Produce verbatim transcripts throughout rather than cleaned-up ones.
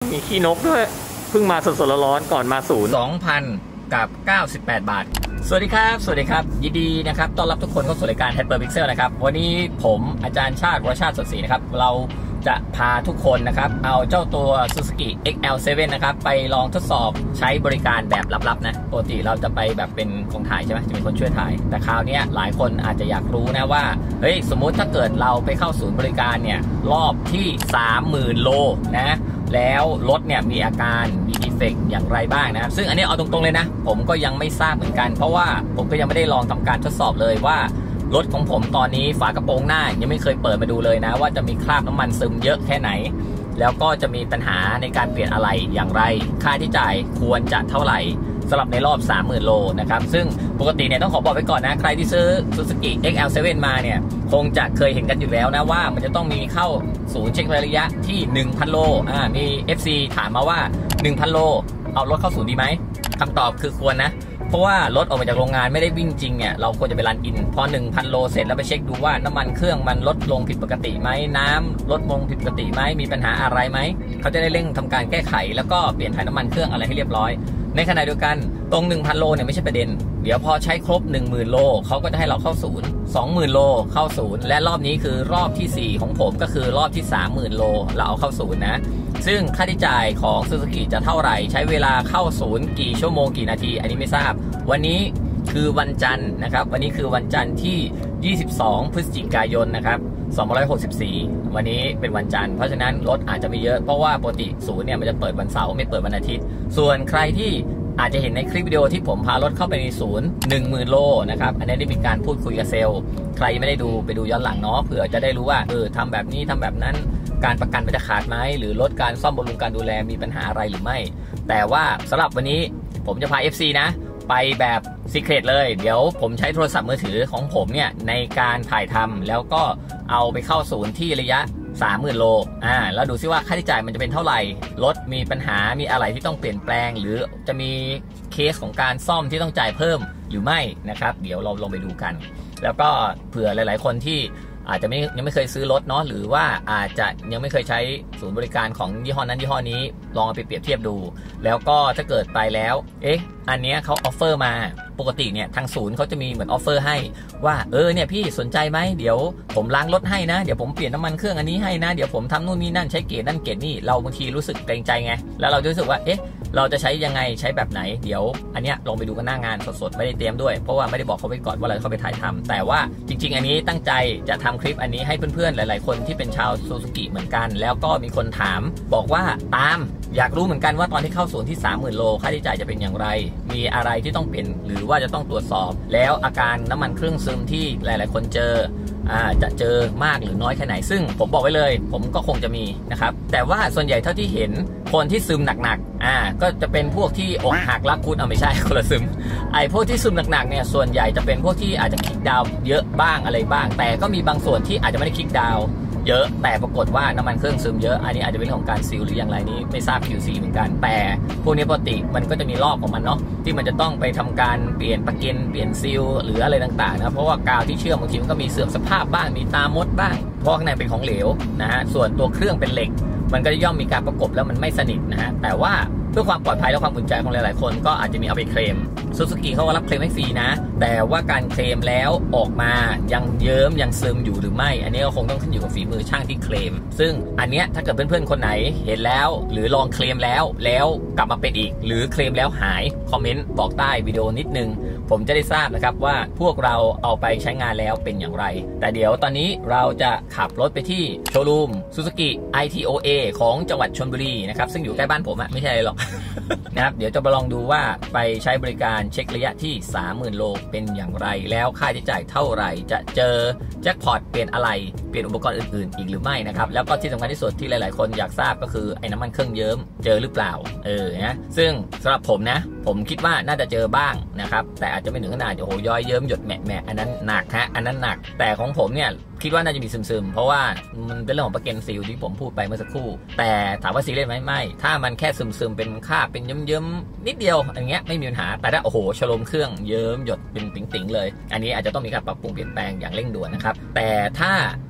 มีขี้นกด้วยเพิ่งมาสดๆร้อนๆก่อนมาศูนย์สองพัน กับเก้าสิบแปดบาทสวัสดีครับสวัสดีครับยินดีนะครับต้อนรับทุกคนเข้าสู่รายการ Hyper Pixel นะครับวันนี้ผมอาจารย์ชาติวรชาติสดศรีนะครับเราจะพาทุกคนนะครับเอาเจ้าตัว Suzuki เอ็กซ์ แอล เซเว่น นะครับไปลองทดสอบใช้บริการแบบลับๆนะปกติเราจะไปแบบเป็นของถ่ายใช่ไหมจะมีคนช่วยถ่ายแต่คราวนี้หลายคนอาจจะอยากรู้นะว่าเฮ้ยสมมุติถ้าเกิดเราไปเข้าศูนย์บริการเนี่ยรอบที่ สามหมื่น โลนะแล้วรถเนี่ยมีอาการมีดีเฟกต์อย่างไรบ้างนะครับซึ่งอันนี้เอาตรงๆเลยนะผมก็ยังไม่ทราบเหมือนกันเพราะว่าผมก็ยังไม่ได้ลองทำการทดสอบเลยว่ารถของผมตอนนี้ฝากระโปรงหน้ายังไม่เคยเปิดมาดูเลยนะว่าจะมีคราบน้ำมันซึมเยอะแค่ไหนแล้วก็จะมีปัญหาในการเปลี่ยนอะไหล่อย่างไรค่าที่จ่ายควรจะเท่าไหร่สำหรับในรอบ สามหมื่น โลนะครับซึ่งปกติเนี่ยต้องขอบอกไว้ก่อนนะใครที่ซื้อ Suzuki เอ็กซ์ แอล เซเว่น มาเนี่ยคงจะเคยเห็นกันอยู่แล้วนะว่ามันจะต้องมีเข้าศูนย์เช็คระยะที่ หนึ่งพัน โลอ่ามี เอฟ ซี ถามมาว่า หนึ่งพัน โลเอารถเข้าศูนย์ดีไหมคำตอบคือควรนะเพราะว่ารถออกมาจากโรงงานไม่ได้วิ่งจริงเนี่ยเราควรจะไปรันอินพอ หนึ่งพัน โลเสร็จแล้วไปเช็คดูว่าน้ำมันเครื่องมันลดลงผิดปกติไหมน้ำลดลงผิดปกติไหมมีปัญหาอะไรไหมเขาจะได้เร่งทำการแก้ไขแล้วก็เปลี่ยนถ่ายน้ำมันเครื่องอะไรให้เรียบร้อยในขณะเดียวกันตรง หนึ่งพัน โลเนี่ยไม่ใช่ประเด็นเดี๋ยวพอใช้ครบ หนึ่งหมื่น โลเขาก็จะให้เราเข้าศูนย์ สองหมื่น โลเข้าศูนย์และรอบนี้คือรอบที่สี่ของผมก็คือรอบที่ สามหมื่น โลเราเอาเข้าศูนย์นะซึ่งค่าใช้จ่ายของ Suzuki จะเท่าไหร่ใช้เวลาเข้าศูนย์กี่ชั่วโมงกี่นาทีอันนี้ไม่ทราบวันนี้คือวันจันทร์นะครับวันนี้คือวันจันทร์ที่ยี่สิบสองพฤศจิกายนนะครับสองพันห้าร้อยหกสิบสี่วันนี้เป็นวันจันทร์เพราะฉะนั้นรถอาจจะไม่เยอะเพราะว่าปกติศูนย์เนี่ยมันจะเปิดวันเสาร์ไม่เปิดวันอาทิตย์ส่วนใครที่อาจจะเห็นในคลิปวิดีโอที่ผมพารถเข้าไปในศูนย์ หนึ่งหมื่น โลนะครับอันนี้ได้มีการพูดคุยกับเซลล์ใครไม่ได้ดูไปดูย้อนหลังเนาะเผื่อจะได้รู้ว่าเออทำแบบนี้ทำแบบนั้นการประกันมันจะขาดไหมหรือลดการซ่อมบำรุงการดูแลมีปัญหาอะไรหรือไม่แต่ว่าสำหรับวันนี้ผมจะพา เอฟ ซี นะไปแบบซีเครตเลยเดี๋ยวผมใช้โทรศัพท์มือถือของผมเนี่ยในการถ่ายทำแล้วก็เอาไปเข้าศูนย์ที่ระยะ สามหมื่น โลอ่าแล้วดูซิว่าค่าใช้จ่ายมันจะเป็นเท่าไหร่รถมีปัญหามีอะไรที่ต้องเปลี่ยนแปลงหรือจะมีเคสของการซ่อมที่ต้องจ่ายเพิ่มหรือไม่นะครับเดี๋ยวเราลองไปดูกันแล้วก็เผื่อหลายๆคนที่อาจจะไม่ยังไม่เคยซื้อรถเนาะหรือว่าอาจจะยังไม่เคยใช้ศูนย์บริการของยี่ห้อนั้นยี่ห้อนี้ลองเอาไปเปรียบเทียบดูแล้วก็ถ้าเกิดไปแล้วเอ๊ะอันเนี้ยเขาออฟเฟอร์มาปกติเนี่ยทางศูนย์เขาจะมีเหมือนออฟเฟอร์ให้ว่าเออเนี่ยพี่สนใจไหมเดี๋ยวผมล้างรถให้นะเดี๋ยวผมเปลี่ยนน้ำมันเครื่องอันนี้ให้นะเดี๋ยวผมทำนู่นนี่นั่นใช้เกรดนั่นเกรดนี่เราบางทีรู้สึกเกรงใจไงแล้วเราจะรู้สึกว่าเอ๊ะเราจะใช้ยังไงใช้แบบไหนเดี๋ยวอันเนี้ยลองไปดูกันหน้างานสดๆไม่ได้เตรียมด้วยเพราะว่าไม่ได้บอกเขาไปก่อนว่าเราเข้าไปถ่ายทำแต่ว่าจริงๆอันนี้ตั้งใจจะทำคลิปอันนี้ให้เพื่อนๆหลายๆคนที่เป็นชาวซูซูกิเหมือนกันแล้วก็มีคนถามบอกว่าตามอยากรู้เหมือนกันว่าตอนที่เข้าศูนย์ที่ สามหมื่น โลค่าใช้จ่ายจะเป็นอย่างไรมีอะไรที่ต้องเปลี่ยนหรือว่าจะต้องตรวจสอบแล้วอาการน้ำมันเครื่องซึมที่หลายๆคนเจออ่าจะเจอมากหรือน้อยแค่ไหนซึ่งผมบอกไว้เลยผมก็คงจะมีนะครับแต่ว่าส่วนใหญ่เท่าที่เห็นคนที่ซึมหนักๆอ่าก็จะเป็นพวกที่อกหักรักคุดเอาไม่ใช่คนละซึมไอ้พวกที่ซึมหนักๆเนี่ยส่วนใหญ่จะเป็นพวกที่อาจจะคลิกดาวเยอะบ้างอะไรบ้างแต่ก็มีบางส่วนที่อาจจะไม่ได้คลิกดาวเยอะแต่ปรากฏว่าน้ำมันเครื่องซึมเยอะอันนี้อาจจะเป็นของการซีลหรืออย่างไรนี้ไม่ทราบ คิว ซี เหมือนกันแต่พวกนี้ปกติมันก็จะมีรอบของมันเนาะที่มันจะต้องไปทำการเปลี่ยนประกันเปลี่ยนซีลหรืออะไรต่างๆนะเพราะว่ากาวที่เชื่อมบางทีมันก็มีเสื่อมสภาพบ้างมีตามดบ้างเพราะข้างในเป็นของเหลวนะฮะส่วนตัวเครื่องเป็นเหล็กมันก็จะย่อมมีการประกบแล้วมันไม่สนิทนะฮะแต่ว่าเพื่อความปลอดภัยและความอุ่นใจของหลายๆคนก็อาจจะมีเอาไปเคลมซูซูกิเขาก็รับเคลมให้ฟรีนะแต่ว่าการเคลมแล้วออกมายังเยิ้มยังซึมอยู่หรือไม่อันนี้ก็คงต้องขึ้นอยู่กับฝีมือช่างที่เคลมซึ่งอันเนี้ยถ้าเกิดเพื่อนๆคนไหนเห็นแล้วหรือลองเคลมแล้วแล้วกลับมาเป็นอีกหรือเคลมแล้วหายคอมเมนต์บอกใต้วิดีโอนิดนึงผมจะได้ทราบนะครับว่าพวกเราเอาไปใช้งานแล้วเป็นอย่างไรแต่เดี๋ยวตอนนี้เราจะขับรถไปที่โชว์รูม Suzuki ไอ ที โอ เอ ของจังหวัดชลบุรีนะครับซึ่งอยู่ใกล้บ้านผมอะไม่ใช่อะไรหรอก นะครับเดี๋ยวจะมาลองดูว่าไปใช้บริการเช็คระยะที่ สามหมื่น โลเป็นอย่างไรแล้วค่าใช้จ่ายเท่าไหร่จะเจอแจ็คพอตเปลี่ยนอะไรเปลี่ยนอุปกรณ์อื่นๆอีกหรือไม่นะครับแล้วก็ที่สำคัญที่สุดที่หลายๆคนอยากทราบก็คือไอ้น้ำมันเครื่องเยิ้มเจอหรือเปล่าเออนะซึ่งสำหรับผมนะผมคิดว่าน่าจะเจอบ้างนะครับแต่อาจจะไม่ถึงขนาดโอ้โหย้อยเยิ้มหยดแหมะแหมะอันนั้นหนักฮะอันนั้นหนักแต่ของผมเนี่ยคิดว่าน่าจะมีซึมๆเพราะว่ามันเป็นเรื่องของประกันซีลที่ผมพูดไปเมื่อสักครู่แต่ถามว่าซีเรียสไหมไม่ถ้ามันแค่ซึมๆเป็นคราบเป็นเยิ้มๆนิดเดียวอย่างเงี้ยไม่มีปัญหาแต่ถ้าโอ้โหชโลมเครื่องเยิ้มหยดเป็นติ๋งๆเลยอันนี้อาจจะต้องมีการปรับปรุงเปลี่ยนแปลงอย่างเร่งด่วนนะครับแต่ถ้า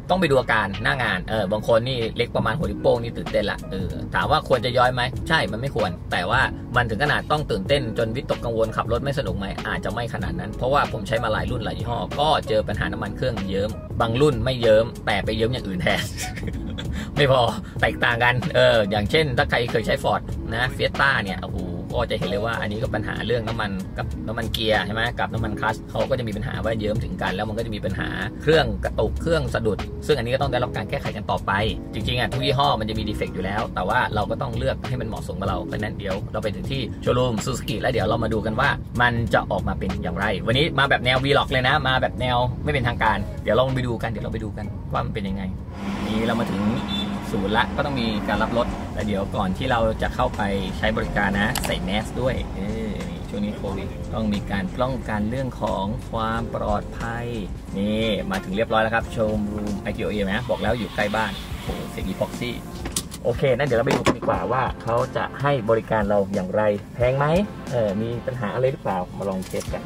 ต้องไปดูอาการหน้างานเออบางคนนี่เล็กประมาณหัวนิ้วโป้งนี่ตื่นเต้นละเออถามว่าควรจะย้อยไหมใช่มันไม่ควรแต่ว่ามันถึงขนาดต้องตื่นเต้นจนวิตกกังวลขับรถไม่สนุกไหมอาจจะไม่ขนาดนั้นเพราะว่าผมใช้มาหลายรุ่นหลายยี่ห้อก็เจอปัญหาน้ำมันเครื่องเยิ้มบางรุ่นไม่เยิ้มแต่ไปเยิ้มอย่างอื่นแทน ไม่พอแตกต่างกันเอออย่างเช่นถ้าใครเคยใช้ Ford นะเฟียต้าเนี่ยโอ้โหก็จะเห็นเลยว่าอันนี้ก็ปัญหาเรื่องน้ำมันกับน้ำมันเกียร์ใช่ไหมกับน้ำมันคลัตช์เขาก็จะมีปัญหาว่าเยิ้มถึงกันแล้วมันก็จะมีปัญหาเครื่องกระตุกเครื่องสะดุดซึ่งอันนี้ก็ต้องได้รับการแก้ไขกันต่อไปจริงๆอ่ะทุกยี่ห้อมันจะมีดีเฟกต์อยู่แล้วแต่ว่าเราก็ต้องเลือกให้มันเหมาะสมกับเราเพราะนั้นเดี๋ยวเราไปถึงที่โชว์รูมซูซูกิแล้วเดี๋ยวเรามาดูกันว่ามันจะออกมาเป็นอย่างไรวันนี้มาแบบแนว วีล็อก เลยนะมาแบบแนวไม่เป็นทางการเดี๋ยวลองไปดูกันเดี๋ยวเราไปดูกันว่ามันเป็นยังไงนี่เรามาถึงศูนย์ละก็ต้องมีการรับรถแต่เดี๋ยวก่อนที่เราจะเข้าไปใช้บริการนะใส่แมสด้วยเออช่วงนี้โควิดต้องมีการป้องกันเรื่องของความปลอดภัยนี่มาถึงเรียบร้อยแล้วครับโชว์รูม ไอ ที โอ เอ นะบอกแล้วอยู่ใกล้บ้านโอ้เสียงอีพ็อกซี่โอเคนั่นเดี๋ยวเราไปดูกันดีกว่าว่าเขาจะให้บริการเราอย่างไรแพงไหมเออมีปัญหาอะไรหรือเปล่ามาลองเทสกัน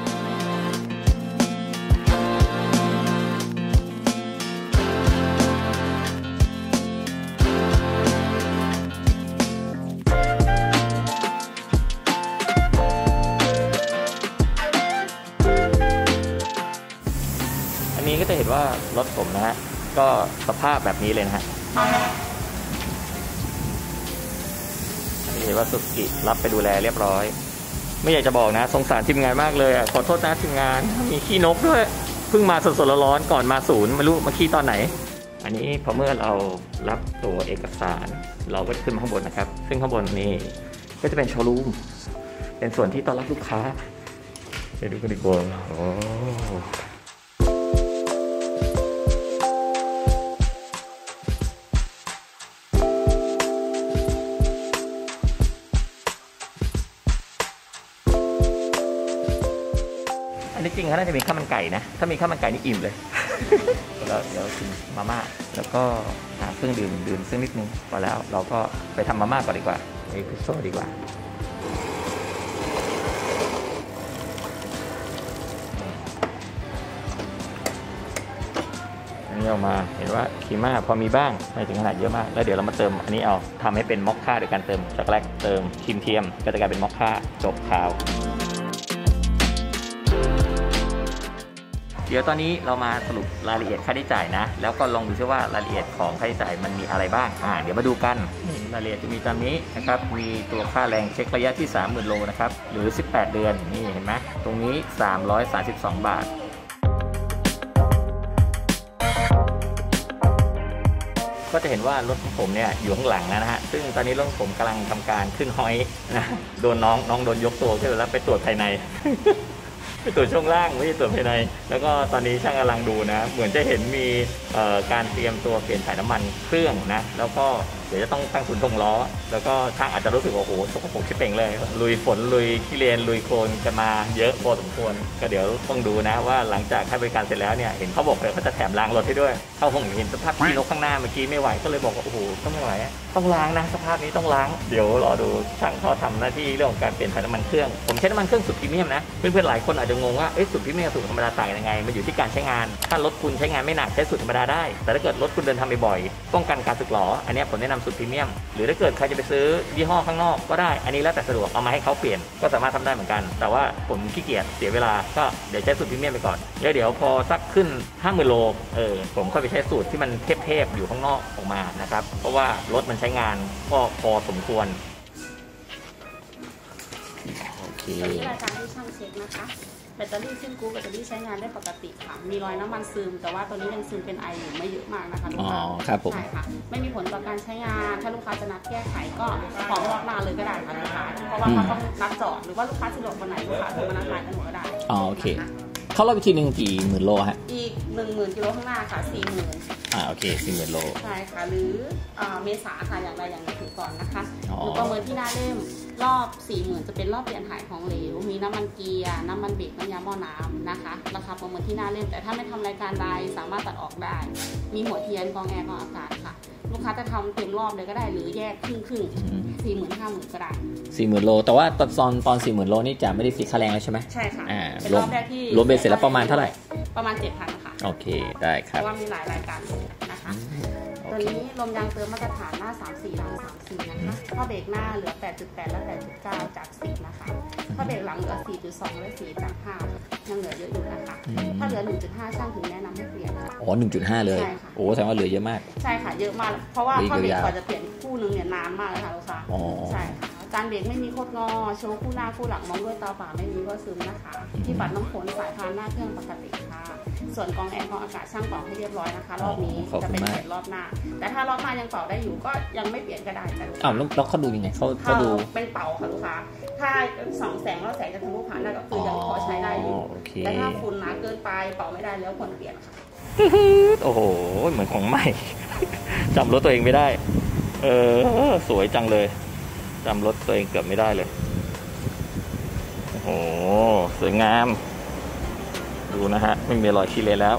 อันนี้ก็จะเห็นว่ารถผมนะฮะก็สภาพแบบนี้เลยนะฮะอันนี้เห็นว่าซูซูกิรับไปดูแลเรียบร้อยไม่อยากจะบอกนะสงสารทีมงานมากเลยอ่ะขอโทษนะทีมงานมีขี้นกด้วยเพิ่งมาสดๆร้อนๆก่อนมาศูนย์ไม่รู้มาขี้ตอนไหนอันนี้พอเมื่อเรารับตัวเอกสารเราก็ขึ้นมาข้างบนนะครับซึ่งข้างบนนี่ก็จะเป็นโชว์รูมเป็นส่วนที่ต้อนรับลูกค้าไปดูกันดีกว่าโอ้อันนี้จริงเขาน่าจะมีข้าวมันไก่นะถ้ามีข้าวมันไก่นี่อิ่มเลย แล้วเดี๋ยวกินมาม่าแล้วก็หาเครื่องดื่มดื่มซึ่งนิดนึงพอแล้วเราก็ไปทำมาม่าก่อนดีกว่าเอสเปรสโซ่ดีกว่าอันนี้เอามาเห็นว่าคีม่าพอมีบ้างไม่ถึงขนาดเยอะมากแล้วเดี๋ยวเรามาเติมอันนี้เอาทำให้เป็นมอคค่าโดยการเติมช็อกโกแลตเติมครีมเทียมก็จะกลายเป็นมอคค่าจบข่าวเดี๋ยวตอนนี้เรามาสรุปรายละเอียดค่าใช้จ่ายนะแล้วก็ลองดูซิว่ารายละเอียดของค่าใช้จ่ายมันมีอะไรบ้างอ่าเดี๋ยวมาดูกันรายละเอียดจะมีตามนี้นะครับมีตัวค่าแรงเช็คระยะที่ สามหมื่น โลนะครับหรือสิบแปดเดือนนี่เห็นไหมตรงนี้สามร้อยสามสิบสองบาทก็จะเห็นว่ารถของผมเนี่ยอยู่ข้างหลังนะฮะซึ่งตอนนี้รถผมกำลังทำการขึ้นฮอยนะโดนน้องน้องโดนยกตัวขึ้นแล้วไปตรวจภายใน ไปตรวจช่วงล่างไม่ใช่ตรวจภายในแล้วก็ตอนนี้ช่างกำลังดูนะเหมือนจะเห็นมีการเตรียมตัวเปลี่ยนถ่ายน้ำมันเครื่องนะแล้วก็เดี๋ยวจะต้องตั้งศูนย์ถ่วงล้อแล้วก็ช่างอาจจะรู้สึกว่าโอ้โหสกปรกชิบเป่งเลยลุยฝนลุยขี้เลนลุยโคลนกันมาเยอะพอสมควรก็เดี๋ยวต้องดูนะว่าหลังจากให้บริการเสร็จแล้วเนี่ยเห็นเขาบอกเลยเขาจะแถมล้างรถให้ด้วยเขาคงเห็นสภาพขี้นกข้างหน้าเมื่อกี้ไม่ไหวก็เลยบอกว่าโอ้โหต้องไม่ไหวต้องล้างนะสภาพนี้ต้องล้างเดี๋ยวรอดูช่างเขาทำหน้าที่เรื่องของการเปลี่ยนถ่ายน้ำมันเครื่องผมใช้น้ำมันเครื่องสุดพรีเมียมนะเพื่อนๆหลายคนอาจจะงงว่าเอ๊ะสุดพรีเมียมสุดธรรมดาต่างยังไงมันอยู่ที่การใช้งานถ้ารถคุณใช้งานไม่หนักใช้สุดธรรมดาได้แต่ถ้าเกิดรถคุณเดินทางบ่อยๆป้องกันการสึกหรออันนี้ผมแนะนำสุดพรีเมียมหรือถ้าเกิดใครจะไปซื้อยี่ห้อข้างนอกก็ได้อันนี้แล้วแต่สะดวกเอามาให้เขาเปลี่ยนก็สามารถทำได้เหมือนกันแต่ว่าผมขี้เกียจเสียเวลาก็เดี๋ยวใช้สูตรพรีเมียมไปก่อนแล้วเดี๋ยวพอสักขึ้น ห้าหมื่น โลเออผมค่อยไปใช้สูตรที่มันเทพๆอยู่ข้างนอกออกมานะครับเพราะว่ารถมันใช้งานก็พอสมควรโอเคนี่รายการที่ช่างเช็คนะคะแบตเตอรี่ซึ่งกูแบตเตอรี่ใช้งานได้ปกติค่ะมีรอยน้ำมันซึมแต่ว่าตัวนี้ยังซึมเป็นไออยู่ไม่เยอะมากนะคะลูกค้าอ๋อครับผมใช่ค่ะไม่มีผลต่อการใช้งานถ้าลูกค้าจะนัดแก้ไขก็ขอรอบหน้าเลยก็ได้ค่ะลูกค้าเพราะว่าเขาต้องนัดจอดหรือว่าลูกค้าสะดวกวันไหนลูกค้าโทรมานัดหมายกันหนูก็ได้อ๋อโอเคเขารอบอีกทีหนึ่งกี่หมื่นโลฮะอีกหนึ่งหมื่นกิโลข้างหน้าค่ะสี่หมื่นอ่าโอเคสี่หมื่นโลใช่ค่ะหรือเมษาค่ะอย่างไรอย่างนี้ถึงก่อนนะคะหรือประเมินที่หน้าเล่มรอบสี่หมื่นจะเป็นรอบเปลี่ยนถ่ายของเหลวมีน้ำมันเกียร์น้ำมันเบรกน้ำยาหม้อน้ำนะคะราคาประเมินที่หน้าเล่มแต่ถ้าไม่ทำรายการใดสามารถตัดออกได้มีหัวเทียนกองแอร์กองอากาศค่ะลูกค้าจะทำเต็มรอบเลยก็ได้หรือแยกครึ่งครึ่งสี่หมื่นห้าหมื่นก็ได้สี่หมื่นโลแต่ว่าตอนตอนตอนสี่หมื่นโลนี่จะไม่ได้ฟรีค่าแรงแล้วใช่ไหมใช่ค่ะอ่าเป็นรอบแรกที่รวมเบสเสร็จแล้วประมาณเท่าไหร่ประมาณเจ็ดพันค่ะโอเคได้คเพรับราะว่ามีหลายรายการนะคะตัวนี้ลมยางเติมมาตรฐานหน้าสามสี่หลังสามสี่นะคะถ้าเบรกหน้าเหลือ แปดจุดแปด และ แปดจุดเก้า จากสี่นะคะถ้าเบรกหลังเหลือ สี่จุดสอง และสี่จากห้ายังเหลือเยอะอยู่นะคะถ้าเหลือ หนึ่งจุดห้า ช่างถึงแนะนำให้เปลี่ยนค่ะอ๋อ หนึ่งจุดห้า เลยโอ้แสดงว่าเหลือเยอะมากใช่ค่ะเยอะมากเพราะว่าถ้าเบรกกว่าจะเปลี่ยนคู่นึงเนี่ยนานมากเลยค่ะลูกค้าใช่ค่ะจานเบรกไม่มีโคตรงอโชว์คู่หน้าคู่หลังมองด้วยตาเปล่าไม่มีก็ซึมนะคะที่ปัดน้ำฝนสายพานหน้าเครื่องปกติค่ะส่วนกรองแอร์กรองอากาศช่างเป่าให้เรียบร้อยนะคะรอบนี้จะเป็นเปลี่ยนรอบหน้าแต่ถ้ารอบหน้ายังเป่าได้อยู่ก็ยังไม่เปลี่ยนก็ได้จ้ะลูกค้าอ้าวแล้วเขาดูยังไงเขาเขาดูเป็นเป่าค่ะลูกค้าถ้าส่องแสงแล้วแสงจะทะลุผ่านได้ก็คือยังพอใช้ได้อยู่แต่ถ้าฝุ่นหนาเกินไปเป่าไม่ได้แล้วควรเปลี่ยนค่ะโอ้โหเหมือนของใหม่จำรถตัวเองไม่ได้เออสวยจังเลยจำรถตัวเองเกือบไม่ได้เลยโอ้โหสวยงามดูนะฮะไม่มีรอยขี้เละแล้ว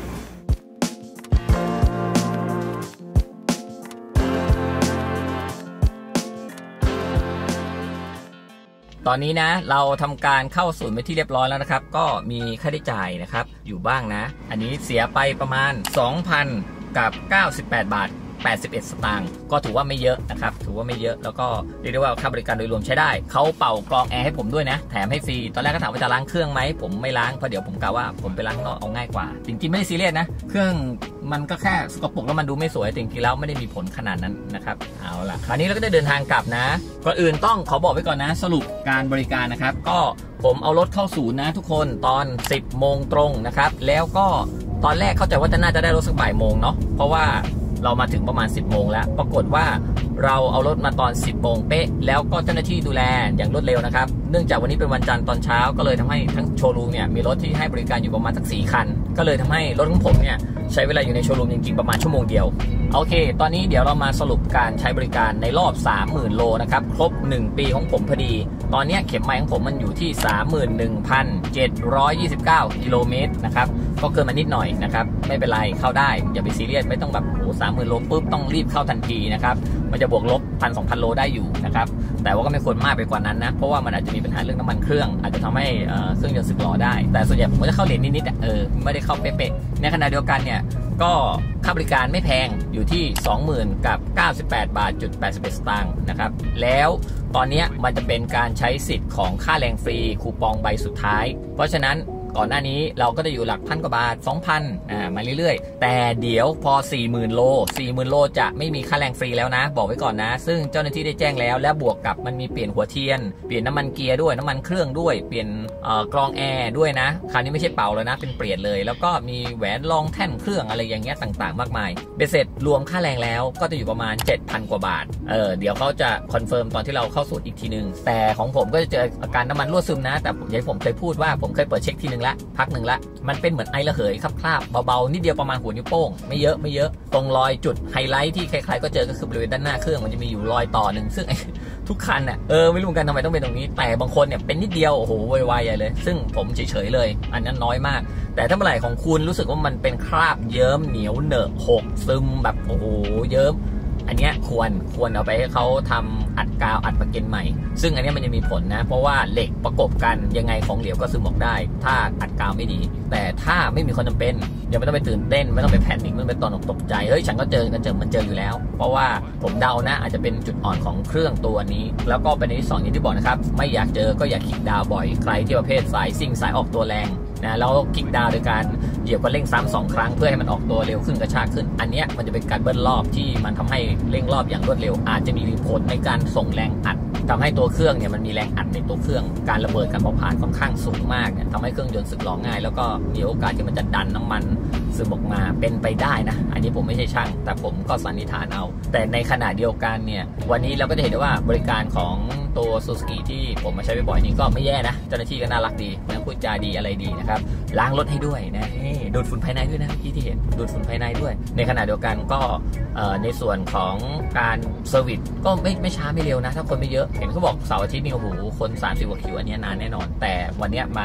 ตอนนี้นะเราทำการเข้าศูนย์ไปที่เรียบร้อยแล้วนะครับก็มีค่าใช้จ่ายนะครับอยู่บ้างนะอันนี้เสียไปประมาณ สองพัน กับเก้าสิบแปดบาทแปดสิบเอ็ดสตางค์ก็ถือว่าไม่เยอะนะครับถือว่าไม่เยอะแล้วก็เรียกได้ว่าค่าบริการโดยรวมใช้ได้เขาเป่ากรองแอร์ให้ผมด้วยนะแถมให้ฟรีตอนแรกก็ถามว่าจะล้างเครื่องไหมผมไม่ล้างเพราะเดี๋ยวผมกะว่าผมไปล้างข้างนอกเอาง่ายกว่าจริงๆไม่ได้ซีเรียสนะเครื่องมันก็แค่สกปรกแล้วมันดูไม่สวยจริงๆแล้วไม่ได้มีผลขนาดนั้นนะครับเอาล่ะคราวนี้เราก็ได้เดินทางกลับนะก่อนอื่นต้องขอบอกไว้ก่อนนะสรุปการบริการนะครับก็ผมเอารถเข้าศูนย์นะทุกคนตอนสิบโมงตรงนะครับแล้วก็ตอนแรกเข้าใจว่าจะน่าจะได้รถสักบ่ายโมงเนาะเพราะว่าเรามาถึงประมาณสิบโมงแล้วปรากฏว่าเราเอารถมาตอนสิบโมงเป๊ะแล้วก็เจ้าหน้าที่ดูแลอย่างรวดเร็วนะครับเนื่องจากวันนี้เป็นวันจันทร์ตอนเช้าก็เลยทำให้ทั้งโชว์รูมเนี่ยมีรถที่ให้บริการอยู่ประมาณสักสี่คันก็เลยทำให้รถของผมเนี่ยใช้เวลาอยู่ในโชว์รูมจริงๆประมาณชั่วโมงเดียวโอเคตอนนี้เดี๋ยวเรามาสรุปการใช้บริการในรอบ สามหมื่น โลนะครับครบหนึ่งปีของผมพอดีตอนนี้เข็มไมล์ของผมมันอยู่ที่ สามหมื่นหนึ่งพันเจ็ดร้อยยี่สิบเก้า กิโลเมตรนะครับก็เกินมานิดหน่อยนะครับไม่เป็นไรเข้าได้อย่าไปซีเรียสไม่ต้องแบบโอ้สามหมื่นโลปุ๊บต้องรีบเข้าทันทีนะครับมันจะบวกลบ หนึ่งพัน สองพัน โลได้อยู่นะครับแต่ว่าก็ไม่ควรมากไปกว่านั้นนะเพราะว่ามันอาจจะมีปัญหาเรื่องน้ำมันเครื่องอาจจะทำให้เครื่องยนต์สึกหรอได้แต่ส่วนใหญ่ผมก็จะเข้าเลนนิดๆเออไม่ได้เข้าเป๊ะๆในขณะเดียวกันเนี่ยก็ค่าบริการไม่แพงอยู่ที่ สองหมื่น กับเก้าสิบแปดบาทจุดแปดสิบเอ็ดสตางค์นะครับแล้วตอนนี้มันจะเป็นการใช้สิทธิ์ของค่าแรงฟรีคูปองใบสุดท้ายเพราะฉะนั้นก่อนหน้านี้เราก็จะอยู่หลักพันกว่าบาท สองพัน อ่ามาเรื่อยๆแต่เดี๋ยวพอ สี่หมื่น โล สี่หมื่น โลจะไม่มีค่าแรงฟรีแล้วนะบอกไว้ก่อนนะซึ่งเจ้าหน้าที่ได้แจ้งแล้วและบวกกับมันมีเปลี่ยนหัวเทียนเปลี่ยนน้ำมันเกียร์ด้วยน้ำมันเครื่องด้วยเปลี่ยนเอ่อกรองแอร์ด้วยนะคราวนี้ไม่ใช่เป่าเลยนะเป็นเปลี่ยนเลยแล้วก็มีแหวนรองแท่นเครื่องอะไรอย่างเงี้ยต่างๆมากมายเบ็ดเสร็จรวมค่าแรงแล้วก็จะอยู่ประมาณ เจ็ดพัน กว่าบาทเออเดี๋ยวเขาจะคอนเฟิร์มตอนที่เราเข้าสูตรอีกทีนึงแต่ของผมก็จะเจออาการน้ำมันรั่วซึมนะแต่อย่างที่ผมเคยพูดว่าผมเคยเปิดเช็คทีนึงละพักนึงละมันเป็นเหมือนไอระเหยคราบๆเบาๆนิดเดียวประมาณหัวนิ้วโป้งไม่เยอะไม่เยอะตรงรอยจุดไฮไลท์ที่ใครๆก็เจอก็คือบริเวณด้านหน้าเครื่องมันจะมีอยู่รอยต่อหนึ่งซึ่งทุกคันเนี่ยเออไม่รู้เหมือนกันทำไมต้องเป็นตรงนี้แต่บางคนเนี่ยเป็นนิดเดียวโอ้โหวายๆใหญ่เลยซึ่งผมเฉยๆเลยอันนั้นน้อยมากแต่ถ้าเมื่อไหร่ของคุณรู้สึกว่ามันเป็นคราบเยิ้มเหนียวเหนอะหกซึมแบบโอ้โหเยิ้มอันนี้ควรควรเอาไปให้เขาทำอัดกาวอัดประกันใหม่ซึ่งอันนี้มันจะมีผลนะเพราะว่าเหล็กประกบกันยังไงของเหลวก็ซึมออกได้ถ้าอัดกาวไม่ดีแต่ถ้าไม่มีคนจำเป็นอย่าไม่ต้องไปตื่นเต้นไม่ต้องไปแพนิคไม่ต้องไปตอนตกใจเฮ้ยฉันก็เจอกันเจอมันเจออยู่แล้วเพราะว่าผมเดานะอาจจะเป็นจุดอ่อนของเครื่องตัวนี้แล้วก็เป็นที่สองอย่างที่บอกนะครับไม่อยากเจอก็อย่าคลิกดาวบ่อยใครที่ประเภทสายซิ่งสายออกตัวแรงนะแล้วคลิกดาวโดยการเหยียบคันเร่งซ้ำสองครั้งเพื่อให้มันออกตัวเร็วขึ้นกระชากขึ้นอันนี้มันจะเป็นการเบิ้ลรอบที่มันทำให้เร่งรอบอย่างรวดเร็วอาจจะมีผลในการส่งแรงอัดทำให้ตัวเครื่องเนี่ยมันมีแรงอัดในตัวเครื่องการระเบิดการเผาผลาญค่อนข้างสูงมากเนี่ยทำให้เครื่องยนต์สึกหรอง่ายแล้วก็มีโอกาสที่มันจะดันน้ำมันซึมออกมาเป็นไปได้นะอันนี้ผมไม่ใช่ช่างแต่ผมก็สันนิษฐานเอาแต่ในขณะเดียวกันเนี่ยวันนี้เราก็จะเห็นได้ว่าบริการของตัว Suzuki ที่ผมมาใช้บ่อยๆนี้ก็ไม่แย่นะเจ้าหน้าที่ก็น่ารักดีนะพูดจาดีอะไรดีนะครับล้างรถให้ด้วยนะดูดฝุ่นภายในด้วยนะที่ที่เห็นดูดฝุ่นภายในด้วยในขณะเดียวกันก็ในส่วนของการเซอร์วิสก็ไม่ไม่ช้าไม่เร็วนะถ้าคนไม่เยอะเห็นเขาบอกเสาร์อาทิตย์นี่โอ้โหคนสามสิบกว่าคิวอันนี้นานแน่นอนแต่วันนี้มา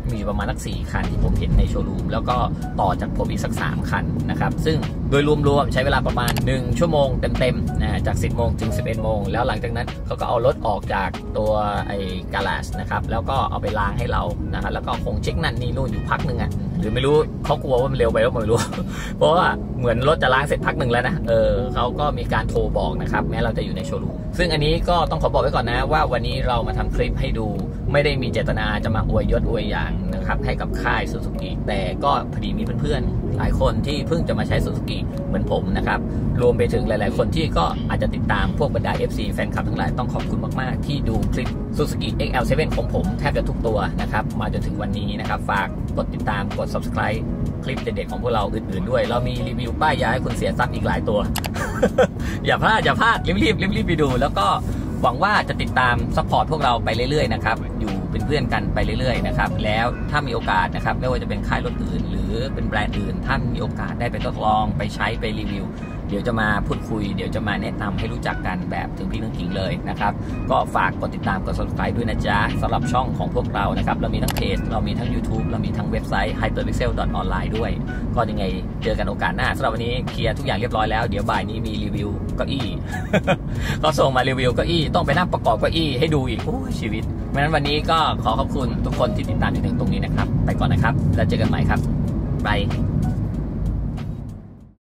มีประมาณสักสี่คันที่ผมเห็นในโชว์รูมแล้วก็ต่อจากผมอีกสักสามคันนะครับซึ่งโดยรวมๆใช้เวลาประมาณหนึ่งชั่วโมงเต็มๆนะจากสิบโมงถึงสิบเอ็ดโมงแล้วหลังจากนั้นเขาก็เอารถออกจากตัวไอ้การาจนะครับแล้วก็เอาไปล้างให้เรานะครับแล้วก็คงเช็คนั่นนี่นู่นอยู่พักหนึ่งอ่ะหรือไม่รู้เขากลัวว่ามันเร็วไปแล้วไม่รู้ เพราะว่าเหมือนรถจะล้างเสร็จพักหนึ่งแล้วนะเออเขาก็มีการโทรบอกนะครับแม้เราจะอยู่ในโชว์รูมซึ่งอันนี้ก็ต้องขอบอกไว้ก่อนนะว่าวันนี้เรามาทำคลิปให้ดูไม่ได้มีเจตนาจะมาอวยยศอวยอย่างนะครับให้กับค่ายซูซูกิแต่ก็พอดีมีเพื่อนๆหลายคนที่เพิ่งจะมาใช้ซูซูกิเหมือนผมนะครับรวมไปถึงหลายๆคนที่ก็อาจจะติดตามพวกบรรดา เอฟ ซี แฟนคลับทั้งหลายต้องขอบคุณมากๆที่ดูคลิป Suzuki เอ็กซ์ แอล เซเว่น ของผมแทบจะทุกตัวนะครับมาจนถึงวันนี้นะครับฝากกดติดตามกด Subscribe คลิปเด็ดๆของพวกเราอื่นๆด้วยเรามีรีวิวป้ายยาให้คุณเสียทรัพย์อีกหลายตัว อย่าพลาดอย่าพลาดรีบๆรีบๆไปดูแล้วก็หวังว่าจะติดตามซัพพอร์ตพวกเราไปเรื่อยๆนะครับอยู่เป็นเพื่อนกันไปเรื่อยๆนะครับแล้วถ้ามีโอกาสนะครับไม่ว่าจะเป็นค่ายรถอื่นหรือเป็นแบรนด์อื่นถ้ามีโอกาสได้ไปทดลองไปใช้ไปรีวิวเดี๋ยวจะมาพูดคุยเดี๋ยวจะมาแนะนำให้รู้จักกันแบบถึงพี่ถึงขิงเลยนะครับก็ฝากกดติดตามกด Subscribe ด้วยนะจ๊ะสำหรับช่องของพวกเรานะครับเรามีทั้งเพจเรามีทั้ง YouTube เรามีทั้งเว็บไซต์ ไฮเปอร์พิกเซล ดอท ออนไลน์ ด้วยก็ยังไงเจอกันโอกาสหน้าสำหรับวันนี้เคลียร์ทุกอย่างเรียบร้อยแล้วเดี๋ยวบ่ายนี้มีรีวิวเก้าอี้ ก็ส่งมารีวิวเก้าอี้ต้องไปนั่งประกอบเก้าอี้ให้ดูอีกโอ้ชีวิตเพราะฉะนั้นวันนี้ก็ขอขอบคุณทุกคนที่ติดตามจนถึงตรงนี้นะครับไปก่อนนะครับแล้วเจอกันใหม่ครับบาย